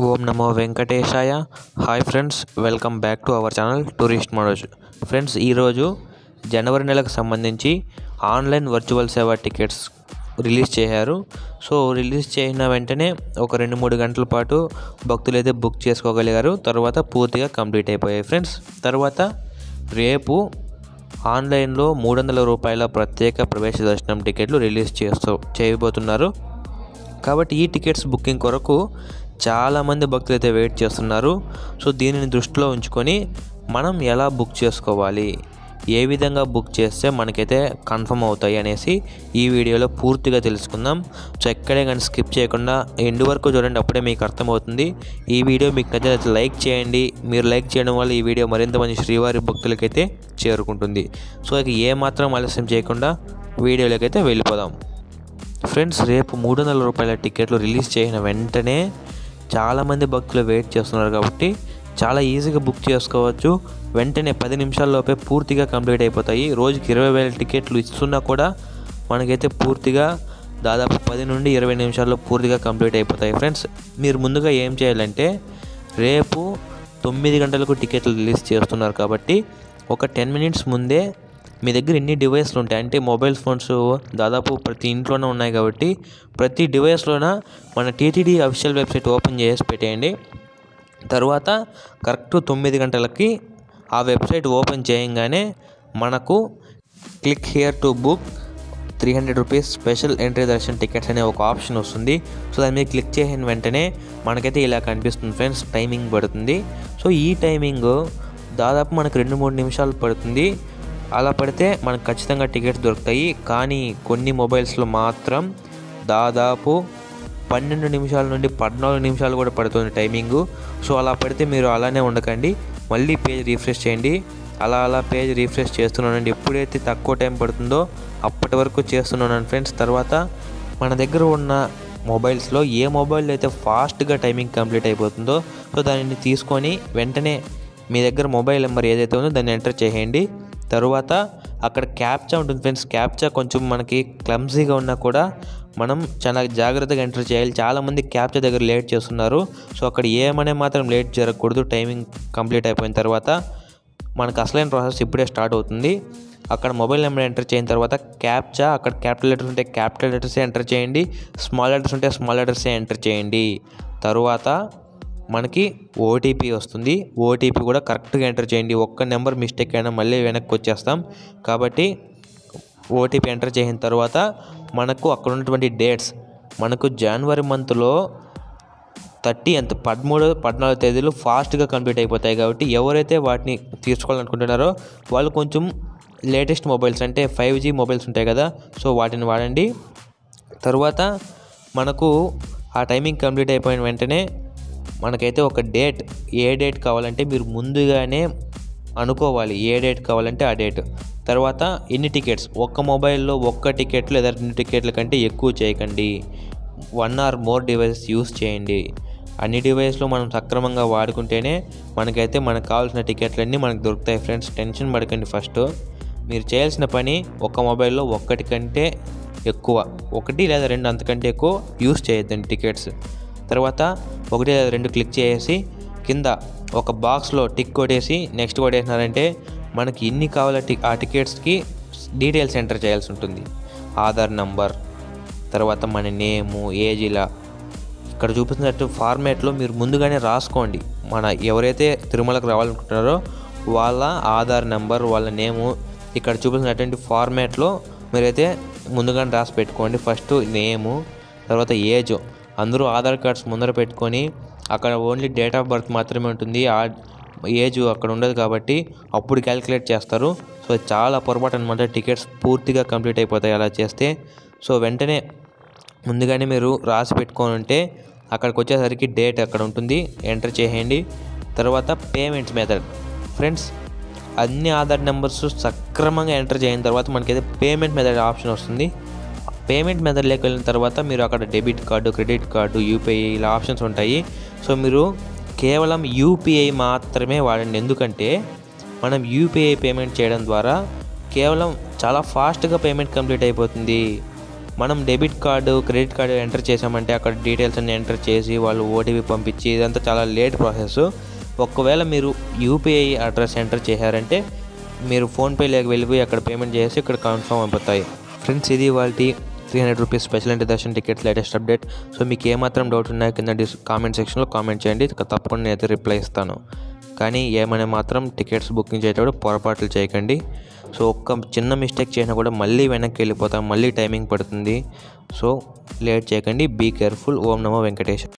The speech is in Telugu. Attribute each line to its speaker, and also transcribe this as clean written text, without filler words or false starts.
Speaker 1: ఓం నమో వెంకటేశాయ. Hi friends, welcome back to our channel tourist Manoj. Friends, ఈరోజు జనవరి నెలకు సంబంధించి ఆన్లైన్ వర్చువల్ సేవ టికెట్స్ రిలీజ్ చేశారు. సో రిలీజ్ చేసిన వెంటనే ఒక 2-3 గంటల పాటు భక్తులు అయితే బుక్ చేసుకోగలిగారు. తర్వాత పూర్తిగా కంప్లీట్ అయిపోయాయి ఫ్రెండ్స్. తర్వాత రేపు ఆన్లైన్లో 300 రూపాయల ప్రత్యేక ప్రవేశ దర్శనం టికెట్లు రిలీజ్ చేయబోతున్నారు. కాబట్టి ఈ టికెట్స్ బుకింగ్ కొరకు చాలామంది భక్తులు అయితే వెయిట్ చేస్తున్నారు. సో దీనిని దృష్టిలో ఉంచుకొని మనం ఎలా బుక్ చేసుకోవాలి, ఏ విధంగా బుక్ చేస్తే మనకైతే కన్ఫర్మ్ అవుతాయి అనేసి ఈ వీడియోలో పూర్తిగా తెలుసుకుందాం. సో ఎక్కడే కానీ స్కిప్ చేయకుండా ఎండ్ వరకు చూడండి, అప్పుడే మీకు అర్థమవుతుంది. ఈ వీడియో మీకు నచ్చితే లైక్ చేయండి. మీరు లైక్ చేయడం వల్ల ఈ వీడియో మరింత మంది శ్రీవారి భక్తులకైతే చేరుకుంటుంది. సో ఇక ఏమాత్రం ఆలస్యం చేయకుండా వీడియోలోకైతే వెళ్ళిపోదాం. ఫ్రెండ్స్, రేపు 300 రూపాయల టికెట్లు రిలీజ్ చేసిన వెంటనే చాలామంది భక్తులు వెయిట్ చేస్తున్నారు కాబట్టి చాలా ఈజీగా బుక్ చేసుకోవచ్చు. వెంటనే 10 నిమిషాల్లోపే పూర్తిగా కంప్లీట్ అయిపోతాయి. రోజుకి 20,000 టికెట్లు ఇస్తున్నా కూడా మనకైతే పూర్తిగా దాదాపు 10 నుండి 20 నిమిషాల్లో పూర్తిగా కంప్లీట్ అయిపోతాయి. ఫ్రెండ్స్, మీరు ముందుగా ఏం చేయాలంటే, రేపు 9 గంటలకు టికెట్లు రిలీజ్ చేస్తున్నారు కాబట్టి ఒక 10 మినిట్స్ ముందే మీ దగ్గర ఎన్ని డివైస్లు ఉంటాయి అంటే మొబైల్ ఫోన్స్ దాదాపు ప్రతి ఇంట్లోనే ఉన్నాయి కాబట్టి ప్రతి డివైస్లోన మన టీటీడీ అఫీషియల్ వెబ్సైట్ ఓపెన్ చేసి పెట్టేయండి. తర్వాత కరెక్ట్ 9 గంటలకి ఆ వెబ్సైట్ ఓపెన్ చేయగానే మనకు click here to book 300 rupees special entry darshan tickets అనే ఒక ఆప్షన్ వస్తుంది. సో దాని మీద క్లిక్ చేసిన వెంటనే మనకైతే ఇలా కనిపిస్తుంది ఫ్రెండ్స్. టైమింగ్ పడుతుంది. సో ఈ టైమింగ్ దాదాపు మనకు 2-3 నిమిషాలు పడుతుంది. అలా పడితే మనకు ఖచ్చితంగా టికెట్స్ దొరుకుతాయి. కానీ కొన్ని మొబైల్స్లో మాత్రం దాదాపు 12 నిమిషాల నుండి 14 నిమిషాలు కూడా పడుతుంది టైమింగు. సో అలా పడితే మీరు అలానే ఉండకండి, మళ్ళీ పేజ్ రీఫ్రెష్ చేయండి. అలా పేజ్ రీఫ్రెష్ చేస్తున్నానండి. ఎప్పుడైతే తక్కువ టైం పడుతుందో అప్పటి వరకు చేస్తున్నాను ఫ్రెండ్స్. తర్వాత మన దగ్గర ఉన్న మొబైల్స్లో ఏ మొబైల్ అయితే ఫాస్ట్గా టైమింగ్ కంప్లీట్ అయిపోతుందో సో దానిని తీసుకొని వెంటనే మీ దగ్గర మొబైల్ నెంబర్ ఏదైతే ఉందో దాన్ని ఎంటర్ చేయండి. తరువాత అక్కడ క్యాప్చా ఉంటుంది ఫ్రెండ్స్. క్యాప్చా కొంచెం మనకి క్లమ్జీగా ఉన్నా కూడా మనం చాలా జాగ్రత్తగా ఎంటర్ చేయాలి. చాలామంది క్యాప్చా దగ్గర లేట్ చేస్తున్నారు. సో అక్కడ ఏమనే మాత్రం లేట్ జరగకూడదు. టైమింగ్ కంప్లీట్ అయిపోయిన తర్వాత మనకు అసలైన ప్రాసెస్ ఇప్పుడే స్టార్ట్ అవుతుంది. అక్కడ మొబైల్ నెంబర్ ఎంటర్ చేసిన తర్వాత క్యాప్చా, అక్కడ క్యాపిటల్ లెటర్స్ ఉంటే క్యాపిటల్ లెటర్సే ఎంటర్ చేయండి, స్మాల్ లెటర్స్ ఉంటే స్మాల్ లెటర్సే ఎంటర్ చేయండి. తరువాత మనకి ఓటీపీ వస్తుంది. ఓటీపీ కూడా కరెక్ట్గా ఎంటర్ చేయండి. ఒక్క నెంబర్ మిస్టేక్ అయినా మళ్ళీ వెనక్కి వచ్చేస్తాం. కాబట్టి ఓటీపీ ఎంటర్ చేసిన తర్వాత మనకు అక్కడ ఉన్నటువంటి డేట్స్ మనకు జనవరి మంత్లో 13-14 తేదీలు ఫాస్ట్గా కంప్లీట్ అయిపోతాయి. కాబట్టి ఎవరైతే వాటిని తీసుకోవాలనుకుంటున్నారో వాళ్ళు కొంచెం లేటెస్ట్ మొబైల్స్ అంటే 5G మొబైల్స్ ఉంటాయి కదా, సో వాటిని వాడండి. తర్వాత మనకు ఆ టైమింగ్ కంప్లీట్ అయిపోయిన వెంటనే మనకైతే ఒక డేట్, ఏ డేట్ కావాలంటే మీరు ముందుగానే అనుకోవాలి. ఏ డేట్ కావాలంటే ఆ డేట్. తర్వాత ఎన్ని టికెట్స్, ఒక్క మొబైల్లో ఒక్క టికెట్ లేదా 2 టికెట్ల కంటే ఎక్కువ చేయకండి. 1 or more డివైసెస్ యూస్ చేయండి. అన్ని డివైస్లో మనం సక్రమంగా వాడుకుంటేనే మనకైతే మనకు కావాల్సిన టికెట్లన్నీ మనకు దొరుకుతాయి ఫ్రెండ్స్. టెన్షన్ పడకండి. ఫస్ట్ మీరు చేయాల్సిన పని ఒక్క మొబైల్లో ఒక్కటి కంటే ఎక్కువ, 1 లేదా 2 అంతకంటే ఎక్కువ యూస్ చేయొద్దండి టికెట్స్. తర్వాత 1 లేదా 2 క్లిక్ చేసి కింద ఒక బాక్స్లో టిక్ కొట్టేసి నెక్స్ట్ కొట్టేసినారంటే మనకి ఎన్ని కావాలంటే ఆ టికెట్స్కి డీటెయిల్స్ ఎంటర్ చేయాల్సి ఉంటుంది. ఆధార్ నంబర్, తర్వాత మన నేము, ఏజ్, ఇలా ఇక్కడ చూపిస్తున్నట్టు ఫార్మేట్లో మీరు ముందుగానే రాసుకోండి. మన ఎవరైతే తిరుమలకు రావాలనుకుంటున్నారో వాళ్ళ ఆధార్ నెంబర్, వాళ్ళ నేము ఇక్కడ చూపిస్తున్నటువంటి ఫార్మేట్లో మీరైతే ముందుగానే రాసి పెట్టుకోండి. ఫస్ట్ నేము, తర్వాత ఏజ్. అందరూ ఆధార్ కార్డ్స్ ముందర పెట్టుకొని అక్కడ ఓన్లీ డేట్ ఆఫ్ బర్త్ మాత్రమే ఉంటుంది, ఆ ఏజ్ అక్కడ ఉండదు కాబట్టి అప్పుడు క్యాలిక్యులేట్ చేస్తారు. సో చాలా పొరపాటు అనమాట. టికెట్స్ పూర్తిగా కంప్లీట్ అయిపోతాయి అలా చేస్తే. సో వెంటనే ముందుగానే మీరు రాసి పెట్టుకొని ఉంటే అక్కడికి వచ్చేసరికి డేట్ అక్కడ ఉంటుంది, ఎంటర్ చేయండి. తర్వాత పేమెంట్స్ మెథడ్ ఫ్రెండ్స్, అన్ని ఆధార్ నెంబర్స్ సక్రమంగా ఎంటర్ చేసిన తర్వాత మనకైతే పేమెంట్ మెథడ్ ఆప్షన్ వస్తుంది. పేమెంట్ మెథడ్లోకి వెళ్ళిన తర్వాత మీరు అక్కడ debit card, credit card, UPI ఇలా ఆప్షన్స్ ఉంటాయి. సో మీరు కేవలం యూపీఐ మాత్రమే వాడండి. ఎందుకంటే మనం యూపీఐ పేమెంట్ చేయడం ద్వారా కేవలం చాలా ఫాస్ట్గా పేమెంట్ కంప్లీట్ అయిపోతుంది. మనం debit card credit card enter చేసామంటే అక్కడ డీటెయిల్స్ అన్ని ఎంటర్ చేసి వాళ్ళు ఓటీపీ పంపించి ఇదంతా చాలా లేట్ ప్రాసెస్. ఒకవేళ మీరు యూపీఐ అడ్రస్ ఎంటర్ చేశారంటే మీరు ఫోన్పేలోకి వెళ్ళిపోయి అక్కడ పేమెంట్ చేసి ఇక్కడ కన్ఫర్మ్ అయిపోతాయి. ఫ్రెండ్స్, ఇది వాళ్ళ 300 rupees special entry darshan tickets latest update. So మీకు ఏమాత్రం డౌట్ ఉన్నాయో కింద కామెంట్ సెక్షన్లో కామెంట్ చేయండి, తప్పకుండా నేనైతే రిప్లై ఇస్తాను. కానీ ఏమైనా మాత్రం టికెట్స్ బుకింగ్ చేసేటప్పుడు పొరపాట్లు చేయకండి. సో ఒక్క చిన్న మిస్టేక్ చేసినా కూడా మళ్ళీ వెనక్కి వెళ్ళిపోతాం, మళ్ళీ టైమింగ్ పడుతుంది. సో లేట్ చేయకండి, బీ కేర్ఫుల్. ఓం నమో వెంకటేశ్వర.